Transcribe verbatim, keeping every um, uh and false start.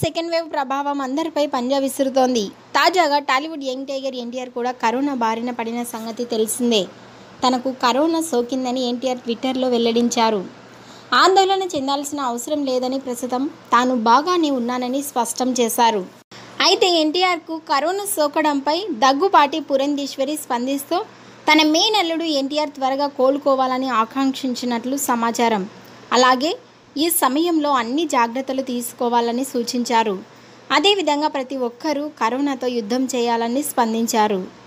Second wave ప్రభావం అందరిపై పంజా విసురుతోంది. తాజాగా టాలీవుడ్ యంగ్ టైగర్ ఎన్టీఆర్ కూడా కరోనా బారిన పడిన సంగతి తెలిసిందే. తనకు కరోనా సోకిందని ఎన్టీఆర్ ట్విట్టర్లో వెల్లడించారు. ఆందోళన చెందాల్సిన అవసరం లేదని, ప్రస్తుతం తాను బాగానే ఉన్నానని స్పష్టం చేశారు. అయితే ఎన్టీఆర్కు కరోనా సోకడంపై దగ్గుపాటి పురంధేశ్వరి స్పందిస్తూ తన మేనల్లుడు ఎన్టీఆర్ త్వరగా కోలుకోవాలని ఆకాంక్షించినట్లు సమాచారం. అలాగే ఈ సమయంలో అన్ని జాగ్రత్తలు తీసుకోవాలని సూచించారు. అదేవిధంగా ప్రతి ఒక్కరూ కరోనాతో యుద్ధం చేయాలని స్పందించారు.